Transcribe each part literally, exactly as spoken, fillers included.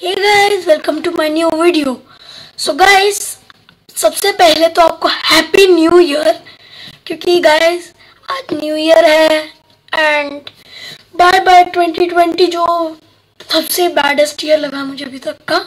Hey guys, welcome to my new video. So guys, सबसे पहले तो आपको हैप्पी न्यू ईयर, क्योंकि गाइस आज न्यू ईयर है and bye bye twenty twenty जो सबसे बैडेस्ट ईयर लगा मुझे अभी तक का।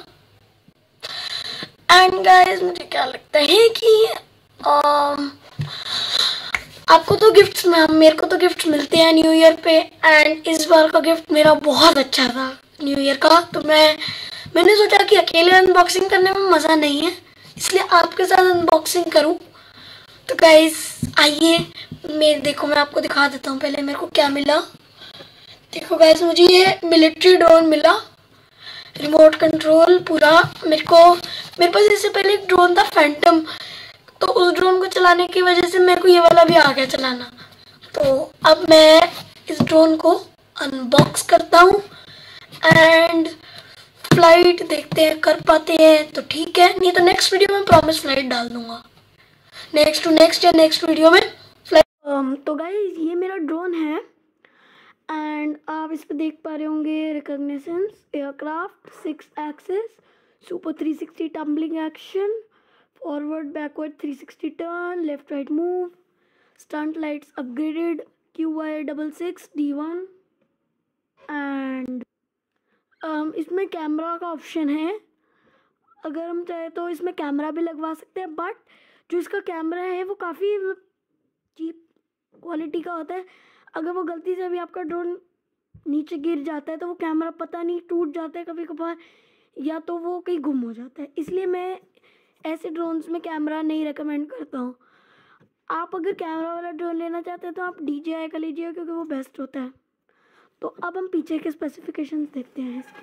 एंड गाइस मुझे क्या लगता है कि um, आपको तो गिफ्ट्स मेरे को तो गिफ्ट्स मिलते हैं न्यू ईयर पे, एंड इस बार का गिफ्ट मेरा बहुत अच्छा था न्यू ईयर का। तो मैं मैंने सोचा कि अकेले अनबॉक्सिंग करने में मज़ा नहीं है, इसलिए आपके साथ अनबॉक्सिंग करूं। तो गाइस आइए, मैं देखो मैं आपको दिखा देता हूं पहले मेरे को क्या मिला। देखो गाइस, मुझे ये मिलिट्री ड्रोन मिला, रिमोट कंट्रोल पूरा। मेरे को मेरे पास इससे पहले एक ड्रोन था फैंटम, तो उस ड्रोन को चलाने की वजह से मेरे को ये वाला भी आ गया चलाना। तो अब मैं इस ड्रोन को अनबॉक्स करता हूँ एंड फ्लाइट देखते हैं, कर पाते हैं तो ठीक है, नहीं तो नेक्स्ट वीडियो में प्रॉमिस फ्लाइट डाल दूंगा, नेक्स्ट टू नेक्स्ट या नेक्स्ट वीडियो में फ्लाइट। um, तो गाइस ये मेरा ड्रोन है एंड आप इस पे देख पा रहे होंगे recognitions, aircraft, six axis, super three sixty tumbling action, forward backward three sixty turn, left right move, stunt lights upgraded, Q Y double six D one and इसमें कैमरा का ऑप्शन है। अगर हम चाहे तो इसमें कैमरा भी लगवा सकते हैं, बट जो इसका कैमरा है वो काफ़ी चीप क्वालिटी का होता है। अगर वो गलती से भी आपका ड्रोन नीचे गिर जाता है तो वो कैमरा पता नहीं टूट जाता है कभी कभार, या तो वो कहीं गुम हो जाता है। इसलिए मैं ऐसे ड्रोन्स में कैमरा नहीं रेकमेंड करता हूँ। आप अगर कैमरा वाला ड्रोन लेना चाहते हैं तो आप डी जे आई का लीजिए, क्योंकि वो बेस्ट होता है। तो अब हम पीछे के स्पेसिफिकेशंस देखते हैं इसके।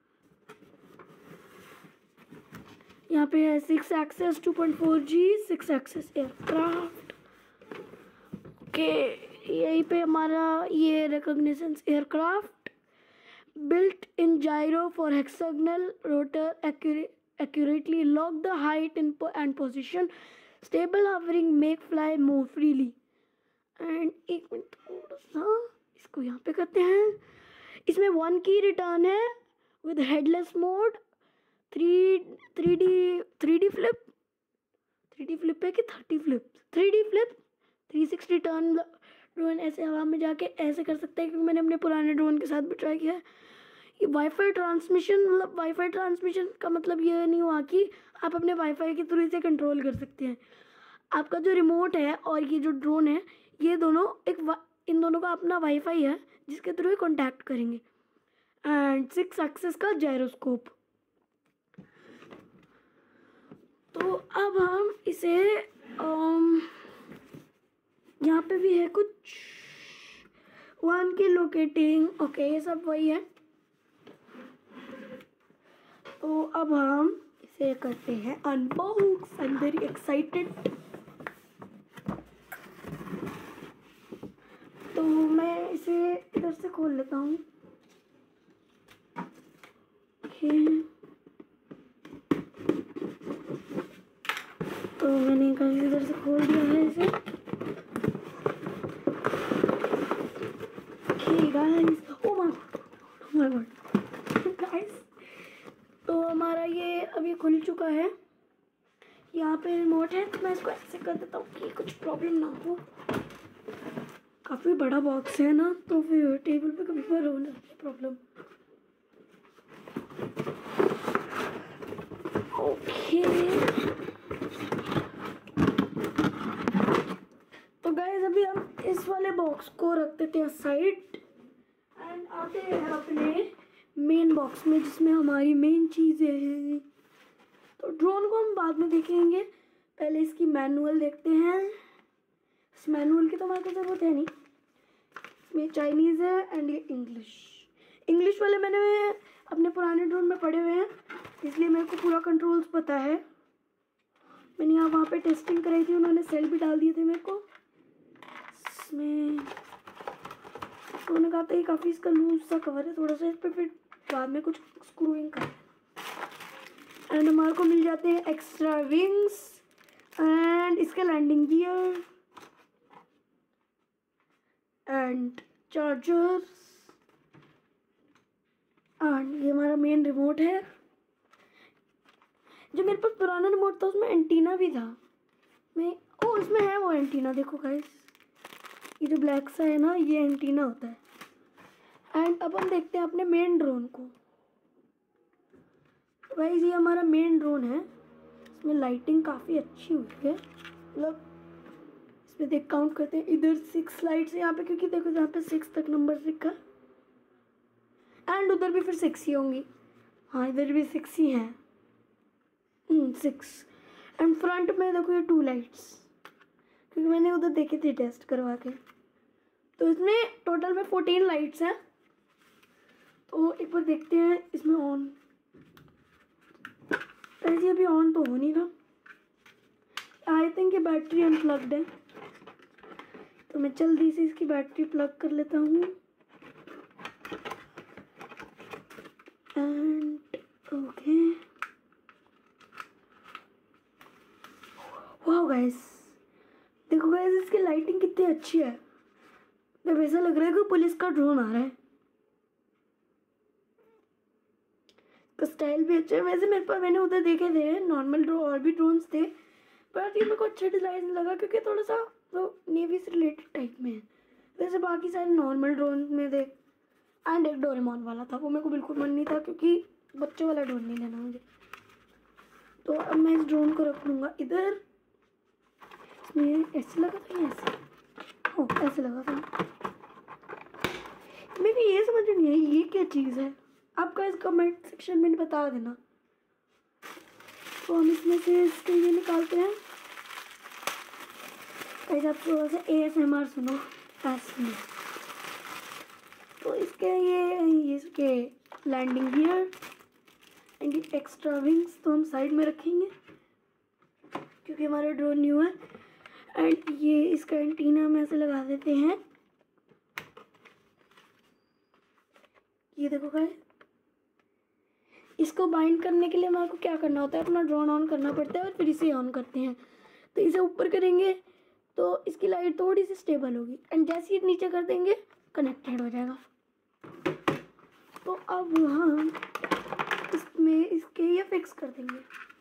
यहाँ पे है six axis two point four G, six axis aircraft. Okay, यहीं पे हमारा ये recognitions aircraft, built in gyro for hexagonal rotor, accurately lock the height in and position, stable hovering, make fly move freely. And एक minute थोड़ा सा इसको यहाँ पे करते हैं। इसमें वन की रिटर्न है with headless mode, three three D three D flip three D flip है कि thirty flip three D flip three sixty turn. Drone ऐसे हवा में जाके ऐसे कर सकते हैं, क्योंकि मैंने अपने पुराने ड्रोन के साथ भी ट्राई किया है। ये वाईफाई ट्रांसमिशन, मतलब वाईफाई ट्रांसमिशन का मतलब ये नहीं हुआ कि आप अपने वाईफाई के थ्रू इसे कंट्रोल कर सकते हैं। आपका जो रिमोट है और ये जो ड्रोन है, ये दोनों एक इन दोनों का अपना वाईफाई है जिसके थ्रू ये कॉन्टैक्ट करेंगे। एंड सिक्स एक्सेस का जायरोस्कोप। तो अब हम इसे um, यहाँ पे भी है कुछ वन की लोकेटिंग, ओके ये सब वही है। तो अब हम इसे करते हैं unbox. I am very excited. तो मैं इसे इधर से खोल लेता हूँ। तो मैंने कहीं इधर से खोल दिया है इसे। Guys, oh my god guys, तो हमारा ये अभी खुल चुका है। यहाँ पे रिमोट है, तो मैं इसको ऐसे कर देता हूँ कि कुछ प्रॉब्लम ना हो। काफ़ी बड़ा बॉक्स है ना, तो फिर टेबल पे कभी पर होने की प्रॉब्लम। ओके, तो गाइस अभी हम इस वाले बॉक्स को रख देते हैं साइड एंड आते हैं अपने मेन बॉक्स में, जिसमें हमारी मेन चीज़ें हैं। तो ड्रोन को हम बाद में देखेंगे, पहले इसकी मैनुअल देखते हैं। इस मैनुअल की तो हमारे को ज़रूरत है नहीं, इसमें चाइनीज़ है एंड ये इंग्लिश। इंग्लिश वाले मैंने अपने पुराने ड्रोन में पढ़े हुए हैं, इसलिए मेरे को पूरा कंट्रोल्स पता है। मैंने यहाँ वहाँ पे टेस्टिंग कराई थी, उन्होंने सेल भी डाल दिए थे मेरे को। इसमें उन्होंने कहा था ये काफ़ी इसका लूज सा कवर है थोड़ा सा, इस पर फिर बाद में कुछ स्क्रूइंग कर। एंड हमारे को मिल जाते हैं एक्स्ट्रा विंग्स एंड इसका landing gear and chargers and ये हमारा मेन रिमोट है। जो मेरे पास पुराना रिमोट था उसमें एंटीना भी था। मैं ओ इसमें है वो एंटीना, देखो गाइस, ये जो ब्लैक सा है ना, ये एंटीना होता है। एंड अब हम देखते हैं अपने मेन ड्रोन को। गाइस ये हमारा मेन ड्रोन है, इसमें लाइटिंग काफ़ी अच्छी हुई है, मतलब इसमें देख काउंट करते हैं, इधर सिक्स लाइट्स है यहाँ पे, क्योंकि देखो यहाँ पे सिक्स तक नंबर लिखा, एंड उधर भी फिर सिक्स ही होंगी। हाँ इधर भी सिक्स ही हैं, सिक्स। एंड फ्रंट में देखो ये टू लाइट्स, क्योंकि मैंने उधर देखी थी टेस्ट करवा के। तो इसमें टोटल में फोर्टीन लाइट्स हैं। तो एक बार देखते हैं इसमें ऑन, ऐसे अभी ऑन तो हो नहीं रहा, आई थिंक ये बैटरी अनप्लग्ड है, तो मैं जल्दी से इसकी बैटरी प्लग कर लेता हूँ। एंड ओके, वाह गाइस, देखो गाइस इसकी लाइटिंग कितनी अच्छी है, जब ऐसा लग रहा है कि पुलिस का ड्रोन आ रहा है। तो स्टाइल भी अच्छा है। वैसे मेरे पास मैंने उधर देखे थे नॉर्मल ड्रो और भी ड्रोन्स थे, पर ये मेरे को अच्छा डिज़ाइन लगा क्योंकि थोड़ा सा तो नेवी से रिलेटेड टाइप में है। वैसे बाकी सारे नॉर्मल ड्रोन में देख, एंड एक डोरेमोन वाला था, वो मेरे को बिल्कुल मन नहीं था क्योंकि बच्चों वाला ड्रोन नहीं लेना मुझे। तो अब मैं इस ड्रोन को रख लूँगा इधर। इसमें ऐसे लगा था या ऐसे, ओ ऐसे लगा था। मेरी ये समझ नहीं आई ये क्या चीज़ है, आपका इस कमेंट सेक्शन में बता देना। तो हम इसमें से इसके ये निकालते हैं, ऐसे आप थोड़ा सा ए एस एम आर सुनो ऐसे में। तो इसके ये ये इसके लैंडिंग गियर एंड ये एक्स्ट्रा विंग्स तो हम साइड में रखेंगे क्योंकि हमारा ड्रोन न्यू है। एंड ये इसका एंटीना हम ऐसे लगा देते हैं, ये देखो गाइस। इसको बाइंड करने के लिए हमारे को क्या करना होता है, अपना ड्रोन ऑन करना पड़ता है और फिर इसे ऑन करते हैं। तो इसे ऊपर करेंगे तो इसकी लाइट थोड़ी सी स्टेबल होगी, एंड जैसे ही नीचे कर देंगे कनेक्टेड हो जाएगा। तो अब हम इसमें इसके ये फिक्स कर देंगे।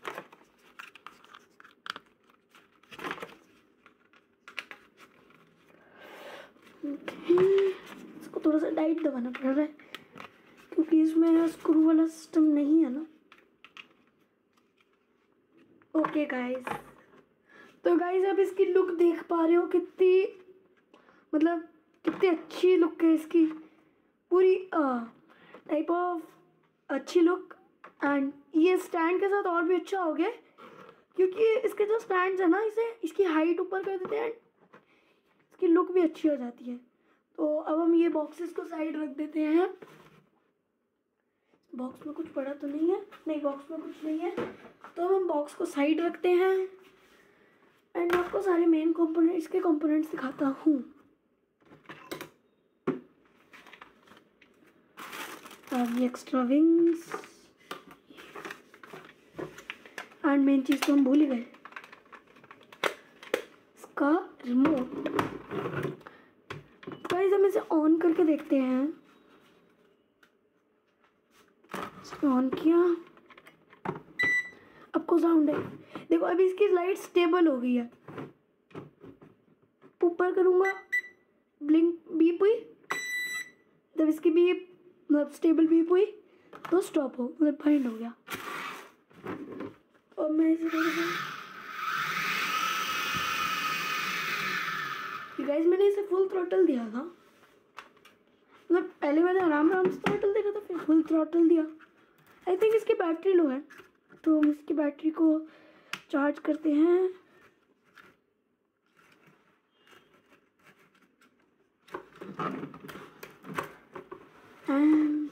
इसको थोड़ा सा टाइट दबाना पड़ रहा है क्योंकि इसमें स्क्रू वाला सिस्टम नहीं है ना। ओके गाइस, तो गाइस आप इसकी लुक देख पा रहे हो, कितनी मतलब कितनी अच्छी लुक है इसकी, पूरी टाइप ऑफ अच्छी लुक। एंड ये स्टैंड के साथ और भी अच्छा हो गया क्योंकि इसके जो स्टैंड्स है ना, इसे इसकी हाइट ऊपर कर देते हैं, इसकी लुक भी अच्छी हो जाती है। तो अब हम ये बॉक्सेस को साइड रख देते हैं। बॉक्स में कुछ पड़ा तो नहीं है, नहीं बॉक्स में कुछ नहीं है, तो हम बॉक्स को साइड रखते हैं। एंड आपको सारे मेन कंपोनेंट इसके कंपोनेंट्स दिखाता हूँ। अब ये एक्स्ट्रा विंग्स एंड मेन चीज़ तो हम भूल ही गए, इसका रिमोट। गाइस हम इसे ऑन करके देखते हैं। ऑन किया, आपको साउंड है, देखो अभी इसकी लाइट स्टेबल हो गई है। ऊपर करूँगा, ब्लिंक बीप हुई, जब इसकी बीप मतलब स्टेबल बीप हुई तो स्टॉप हो मतलब फाइंड हो गया। और मैं इसे गाइस मैंने इसे फुल थ्रॉटल दिया था, मतलब पहले मैंने आराम आराम से थ्रॉटल देखा था, फिर फुल थ्रॉटल दिया। आई थिंक इसकी बैटरी लो है, तो हम इसकी बैटरी को चार्ज करते हैं। एंड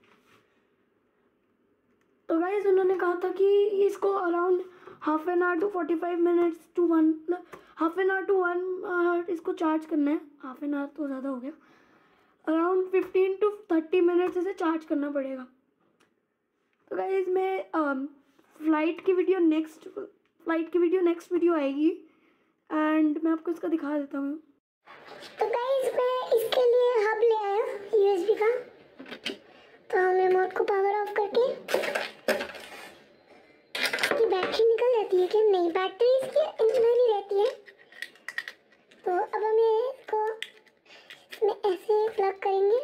तो गाइस उन्होंने कहा था कि इसको around half an hour to forty five minutes to one मतलब half an hour to one hour इसको चार्ज करना है। हाफ एन आवर तो ज़्यादा हो गया, around fifteen to thirty minutes इसे चार्ज करना पड़ेगा। तो गाइस मैं फ्लाइट की वीडियो नेक्स्ट फ्लाइट की वीडियो नेक्स्ट वीडियो आएगी एंड मैं आपको इसका दिखा देता हूँ। तो गाइस मैं इसके लिए हब ले आया यूएसबी का। तो हम रिमोट को पावर ऑफ करके इसकी बैटरी निकल जाती है क्या? नहीं, बैटरी इसकी अंदर ही रहती है। तो अब हम इसको इसमें ऐसे प्लग करेंगे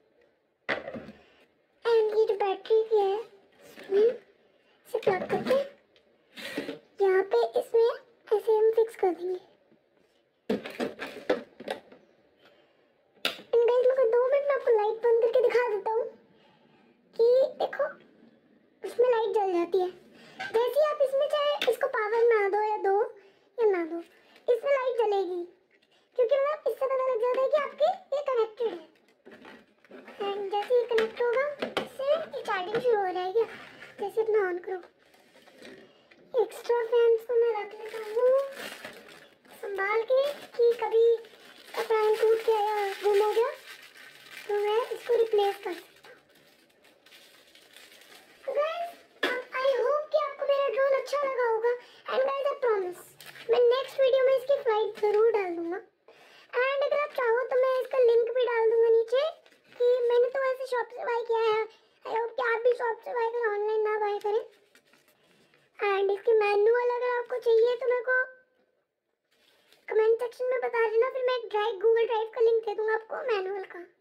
एंड ये जो बैटरी की है इसमें इसे प्लग करके यहाँ पे इसमें ऐसे हम फिक्स कर देंगे। दो मिनट में आपको लाइट बंद करके दिखा देता हूँ कि देखो इसमें लाइट जल जाती है। जैसे आप इसमें चाहे इसको पावर ना दो या दो या ना दो, इसमें लाइट जलेगी, क्योंकि मतलब इससे पता लग जाता है कि आपके ये कनेक्टेड है। एंड जैसे ये कनेक्ट होगा इससे ये चार्जिंग शुरू हो जाएगी। जैसे अपना ऑन करो, एक्स्ट्रा फैंस को मैं रख लेता हूँ संभाल के कि कभी इसका फैन टूट गया या गुम हो गया तो मैं इसको रिप्लेस कर सकता हूँ। गाइस आई होप कि आपको मेरा ड्रोन अच्छा लगा होगा। एंड गाइस आई प्रॉमिस मैं नेक्स्ट वीडियो में इसकी फ्लाइट जरूर डाल दूंगा। एंड अगर आप चाहो तो मैं इसका लिंक भी डाल दूंगा नीचे कि मैंने तो वैसे शॉप से बाय किया है। आई होप कि आप भी शॉप से बाय करें, ऑनलाइन ना बाय करें। एंड इसकी मैनुअल अगर आपको चाहिए तो मेरे को कमेंट सेक्शन में बता देना, फिर मैं एक ड्राइव गूगल ड्राइव का लिंक दे दूंगा आपको मैनुअल का।